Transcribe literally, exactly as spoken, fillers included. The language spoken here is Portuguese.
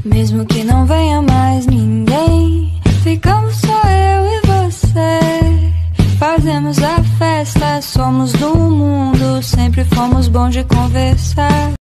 Mesmo que não venha mais ninguém, ficamos só eu e você. Fazemos a festa, somos do mundo, sempre fomos bons de conversar.